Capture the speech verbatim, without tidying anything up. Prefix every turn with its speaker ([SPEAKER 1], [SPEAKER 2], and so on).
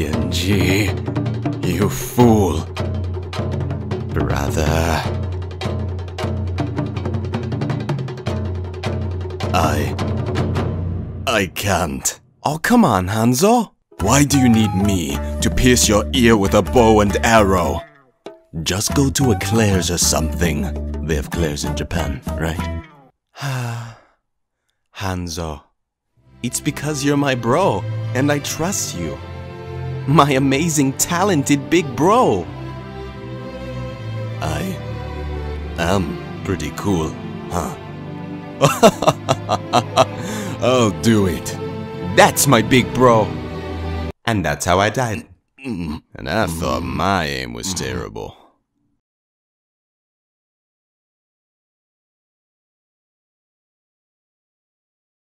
[SPEAKER 1] Genji, you fool. Brother. I... I can't. Oh, come on, Hanzo. Why do you need me to pierce your ear with a bow and arrow? Just go to a Claire's or something. They have Claire's in Japan, right? Hanzo, it's because you're my bro, and I trust you. My amazing, talented big bro. I am pretty cool, huh? I'll do it. That's my big bro. And that's how I died. And I thought my aim was terrible.